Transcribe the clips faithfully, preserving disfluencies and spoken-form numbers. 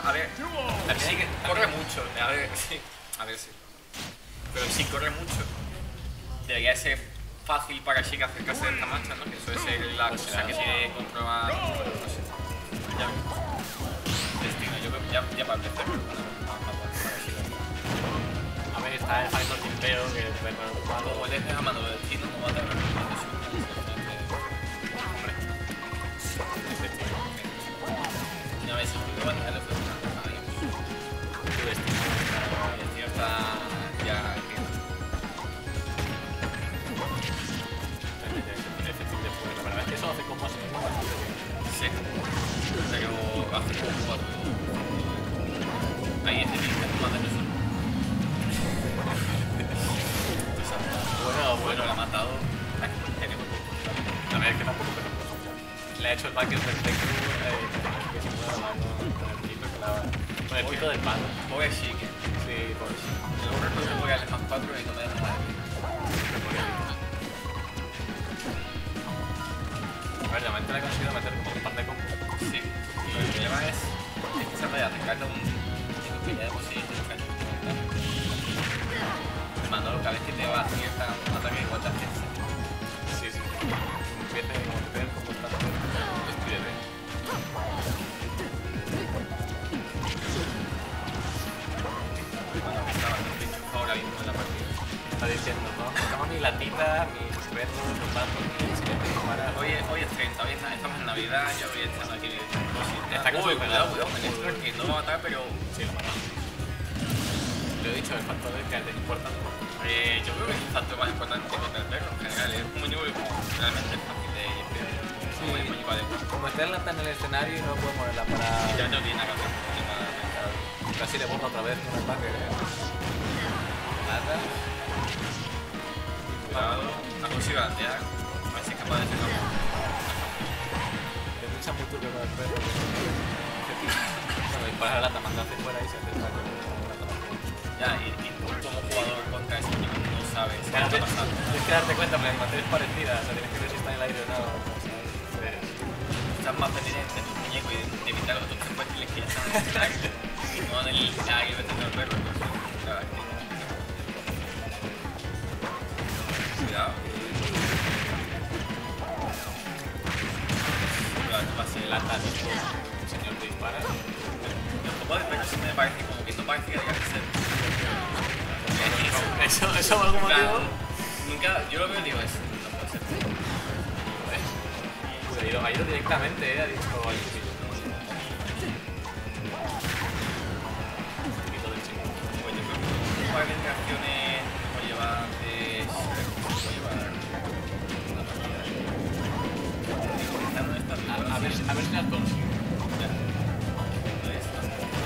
a ver, también hay que, corre mucho, a ver, sí, a ver, sí. Pero si corre mucho, debería ser fácil para Sheik acercarse de esta marcha, ¿no? Que suele ser la cosa que tiene controlar, no sé. Ya ves. Destino, yo creo que ya, ya para empezar, pero bueno, vamos a para Sheik. A ver, está el factor timpeo que te puede poner ocupado. Como le dejes a mano de destino, no va a tener hombre. Una vez que va a tener el tu destino está ya aquí. La verdad es que eso hace como así. Sí, pero hace como cuatro. Ahí este niño más de eso. Bueno, Bueno, la ha matado. A ver, es que tampoco le ha hecho el backer perfecto. Que se pueda hablar con el pito que la. Con el pito del palo. Pobre Sheik. Sí, pobre Sheik. Luego recuerdo que voy al más cuatro y no me da nada. A ver, de momento le he conseguido meter como un par de combos. Sí. Y el problema es que se puede acercarle un que ya de por sí me mandó cada vez que te va a cierta un ataque igual te hace. Sí, sí. Empieza como que te den como tanto. Despídete. Ahora mismo en la partida. Está diciendo, ¿no? Toma mi latita, mis perros, los patos, mis siete para. Hoy es, hoy es treinta, hoy estamos en Navidad, yo voy estando aquí. Está como Uy, cuidado, cuidado, Menestro, que no va a matar, pero. Sí, lo mata. Lo he dicho, el factor de que es importante. Eh, yo creo que es el factor más importante contra el perro en general. Es un muñeco realmente fácil de limpiar. Sí. Como el muñeco adecuado. Como está en en el escenario y no puedo moverla para. Y ya no tiene nada que hacer. Casi le borro otra vez con el packer, eh. Nada. Cuidado, ha conseguido gatear. A ver si es capaz de hacerlo. Te piensa muy turbio con el perro. Bueno, disparas a la lata, manda hacia fuera y se hace el packer. Ya, y, y como jugador contra ese muñeco no sabes qué Claro, está pasando. tienes que darte cuenta, porque la animación es parecida, o sea, tienes que ver si está en el aire o no. Estás más pendiente de tu muñeco y de, de evitar los otros fuertes que ya están en el escenario y no en el aire metiendo al perro. Entonces, claro, aquí. Cuidado. Cuidado, no pase el lata, El señor te dispara. Los topos de perro sí me parece como que no parece que haya que ser. Eso, eso por algún motivo. Nunca, yo lo veo y digo eso, no puede ser. Ha ido, ha ido directamente, eh, ha dicho al chiquito. Chiquito del chico. Pues yo creo que un par de reacciones voy a llevar de... voy a llevar una partida. Esta no está bien. A, a, ver, a ver si las consigo. Ya. No es esta.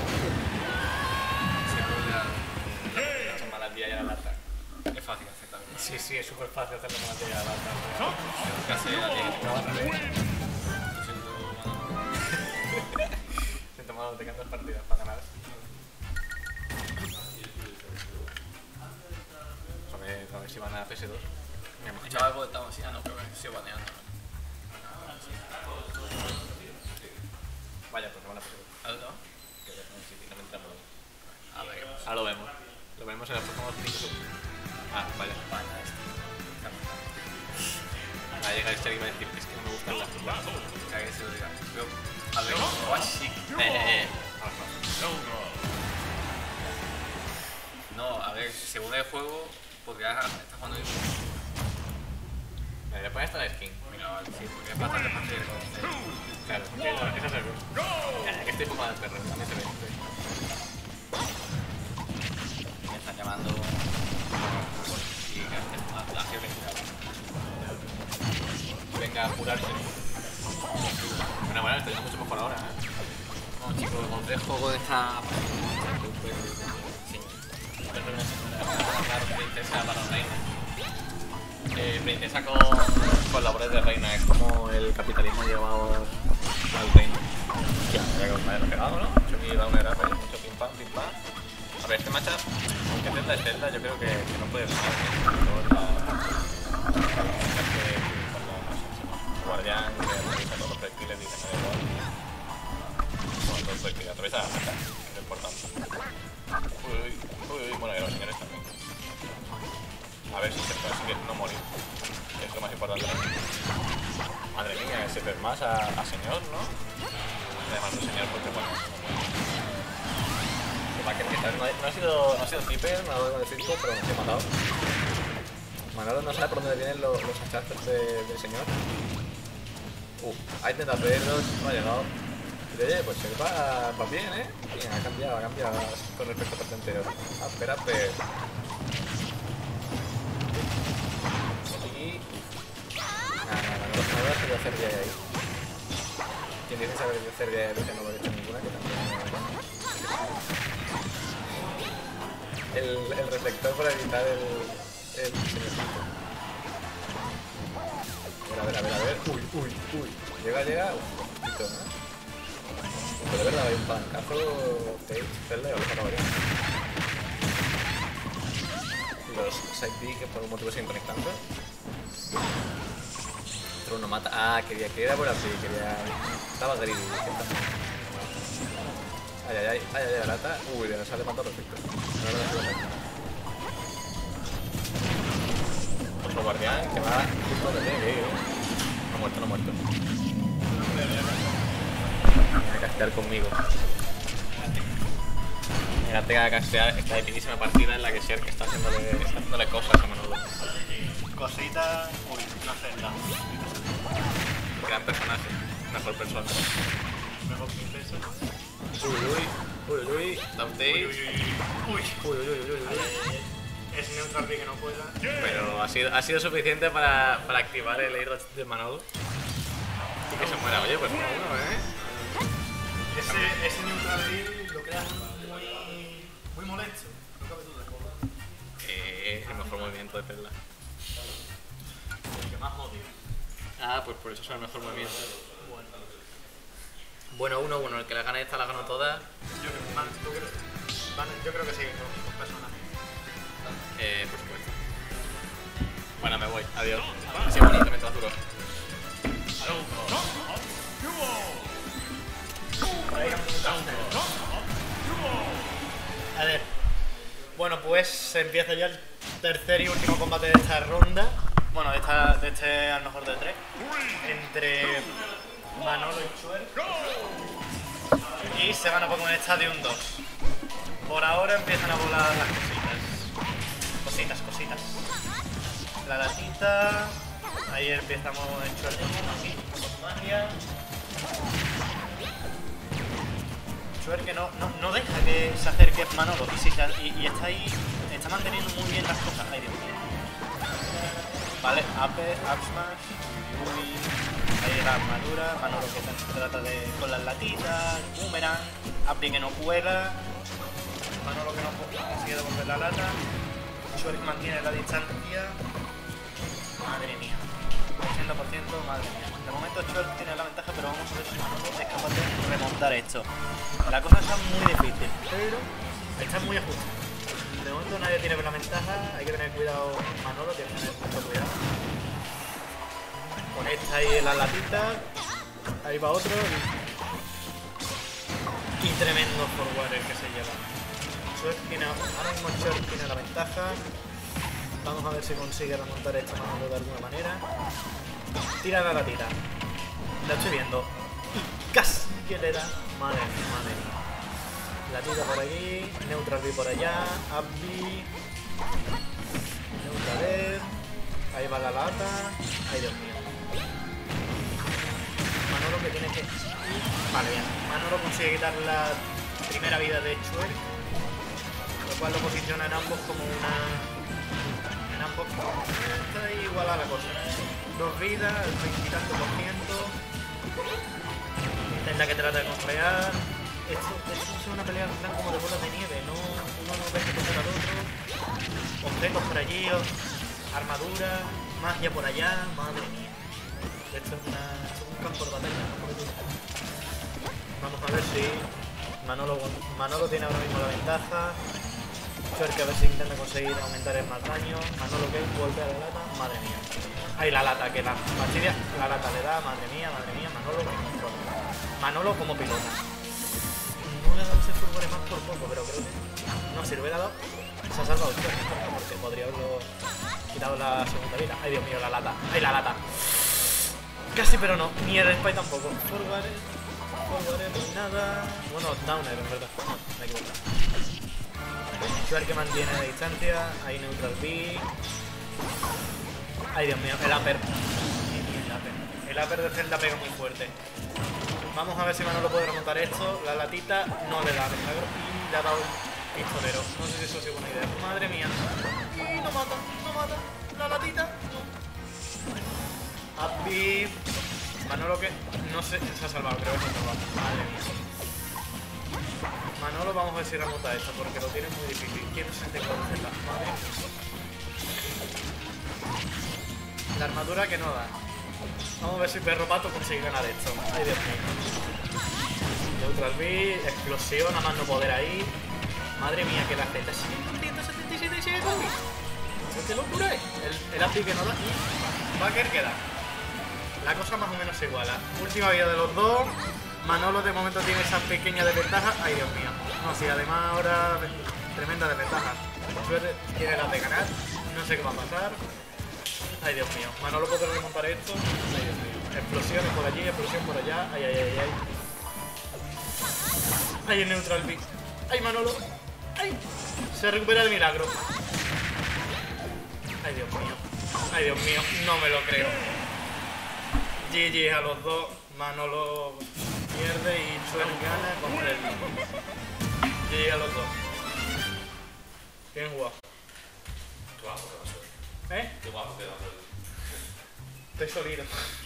Se puede dar... Son malas días y a la lata. Es fácil hacer también. Sí, sí, es súper fácil hacerlo con la tía a la lata. Casi la tiene. No, al revés. Lo siento, mano. Siento malo, te cantas partidas para ganar. A ver, a ver si van a P S dos. Hemos escuchado algo de estamos así, ah no, creo que se va baneando. Vaya, pues se van a P S dos. ¿A dónde va? Que ya no, sí, no me entramos. A ver. Ahora lo vemos. Lo vemos en los próximos cinco segundos. Ah, vaya. Va a llegar este y va a decir que es que no me gustan las turbadas. Que se lo diga. Pero, a ver, oh, sí. Eh, eh, eh. No, a ver, según el juego, podrías estar jugando bien. Mira, le pones esta la skin. Mira, vale, sí, porque es bastante fácil de reconocer. Claro, que eso es el rush. Ya, que estoy fumando el perro, también se ve. Me están llamando. Y que hace la fiebre jurada. Venga a curarse. Bueno, bueno, está yendo mucho mejor ahora, ¿eh? No, chicos, os dejo de esta. Sí. Princesa para reina. Eh, princesa con, con labores de reina, es como el capitalismo llevado al reino. Ya, ya que os me he pegado, ¿no? Mucho que da una era, mucho pim pam, pim pam. A ver, este matcha, aunque Zelda es Zelda, yo creo que, que no puede ganar. Guardián, que realiza todos los perfiles y que no da igual. Bueno, entonces Pues que atraviesa la meta, es lo importante. Uy, uy, uy, uy, bueno, y los señores también. A ver si se consigue no morir, que es lo más importante. Madre mía, ese per más a, a señor, ¿no? Además un señor porque bueno. No ha sido, no ha sido Piper, me ha dado de cinco, pero me he matado. Manolo no sabe por dónde vienen los, los hachazos de, del señor. Uh, ha intentado pedirlos, no ha llegado. Y oye, pues se va, va bien, ¿eh? Bien, ha cambiado, ha cambiado con respecto al parte entero. Ah, espérate. Y... Nada, nada, no, no voy a saber hacer de ahí. Quien dice saber hacer de ahí, que no lo he hecho ninguna, que también... El, el reflector para evitar el... el señorcito. A ver, a ver, a ver, a ver. Uy, uy, uy. Llega, llega. Un poquito, ¿no? Pero de verdad, hay un palancazo. Face, Zelda, o lo saca varios. Los side B que por algún motivo siguen conectando. Pero uno mata. Ah, quería, quería por así, quería. Estaba greedy. Ay, ay, ay, ay, ay, la lata. Uy, de no sale matado perfecto. No, no, no, no. Otro guardián que va justo de medio. No ha muerto, no ha muerto. Viene a castear conmigo. Mírate a castear esta epidísima partida en la que Sherk está haciéndole, está haciéndole cosas a Manolo. Cositas. Uy, una celda. Gran personaje, mejor persona. Mejor princesa. Uy, uy, uy, uy, down day. Uy, uy, uy. Uy, uy, uy, uy, uy. Es neutral B que no pueda. Pero ha sido, ha sido suficiente para, para activar el air de Manolo. Y que se muera. Oye, pues uno a uno, ¿eh? Ese, ese neutral B lo creas muy, muy molesto. No cabe duda. Eh, el mejor movimiento de Perla. El que más odio. Ah, pues por eso es el mejor movimiento. Bueno. Bueno, uno a uno. El que la gane esta la ganó toda. Yo creo, man, ¿tú crees? Van, yo creo que sí, con, con personajes. Eh, por supuesto. Bueno, me voy. Adiós. Ha sido bonito mientras duró. A ver. Bueno, pues empieza ya el tercer y último combate de esta ronda. Bueno, de, esta, de este al mejor de tres. Entre Manolo y Sherk. Y se van a Pokémon Stadium dos. Por ahora empiezan a volar las cositas. Cositas, cositas. La latita. Ahí empezamos en Sherk aquí, con magia. Sherk que no, no, no deja que se acerque Manolo. Y, si se, y, y está ahí, está manteniendo muy bien las cosas. Ay, Dios mío. Vale, Ape, Up Smash, Uy, ahí la armadura, Manolo que se trata de con las latitas, Boomerang, Ape que no cuela, Manolo que no consigue devolver la lata, Sherk mantiene la distancia, madre mía, ochenta por ciento, madre mía. De momento Sherk tiene la ventaja, pero vamos a ver si Manolo es capaz de remontar esto. La cosa está muy difícil, pero está muy ajustada. De momento nadie tiene la ventaja, hay que tener cuidado. Manolo tiene que tener mucho cuidado. Conecta ahí las latitas, ahí va otro y, y tremendo forward el que se lleva. Sherk tiene, ahora mismo Sherk tiene la ventaja. Vamos a ver si consigue remontar esta Manolo de alguna manera. Tira la latita, la estoy viendo y casi que le da. Madre mía, madre mía. Latita por aquí, Neutral B por allá, Up B, Neutral B, ahí va la lata, ay Dios mío. Manolo que tiene que... Vale, bien, Manolo consigue quitar la primera vida de Sherk, lo cual lo posiciona en ambos como una... En ambos... Está ahí igualada la cosa. Dos vidas, el veintitantos por ciento. Intenta que trata de controlar. Esto, esto es una pelea en plan como de bolas de nieve, no uno no ve que tocar al otro. Objetos por allí, armadura, magia por allá, madre mía. Esto es, una, esto es un campo de batalla, ¿no? Vamos a ver si Manolo, Manolo tiene ahora mismo la ventaja. Sherk a ver si intenta conseguir aumentar el más daño. Manolo que golpea la lata, madre mía. Ahí la lata, que la fastidia, la lata le da, madre mía, madre mía, Manolo que Manolo como pilota. le ha dado ese fulgore más por poco, pero creo que... No, si le hubiera dado... Se ha salvado el turno, porque podría haberlo quitado la segunda vida. Ay, Dios mío, la lata. ¡Ay, la lata! Casi, pero no. Ni el spy tampoco. Fulgore... Fulgore, ni nada... Bueno, downer, en verdad. No, me he equivocado. Shuer que mantiene la distancia. Ahí neutral B. Ay, Dios mío, el upper. El upper. El upper de Zelda pega muy fuerte. Vamos a ver si Manolo puede remontar esto. La latita no le da milagro y le ha dado un pistolero. No sé si eso ha sido buena idea. Madre mía. Y no mata, no mata. La latita. Abby. Manolo que no sé, se ha salvado, creo que se ha salvado. Madre mía. Manolo, vamos a ver si remonta esto porque lo tiene muy difícil. Quiero sentir con Zelda. Madre mía. La armadura que no da. Vamos a ver si Perro Pato consigue ganar esto. Ay, Dios mío. Neutral B, explosión, a más no poder ahí. Madre mía, que la Z sigue ciento setenta y siete y sigue con vida. ¿Qué locura es? El, el A P I que no da y Baker que da. La cosa más o menos se iguala. Última vida de los dos. Manolo de momento tiene esa pequeña desventaja. Ay, Dios mío. No, sí, además ahora tremenda desventaja. Suerte tiene las de ganar. No sé qué va a pasar. Ay, Dios mío. Manolo puede remontar esto. Ay, Dios mío. Explosiones por allí, explosión por allá. Ay, ay, ay, ay. Ay, el neutral B. Ay, Manolo. Ay. Se recupera el milagro. Ay, Dios mío. Ay, Dios mío. No me lo creo. G G a los dos. Manolo pierde y Shuer gana contra el G G a los dos. Bien jugado. Qué guapo que va a ser. ¿Eh? Qué guapo que va a ser. Estoy solido.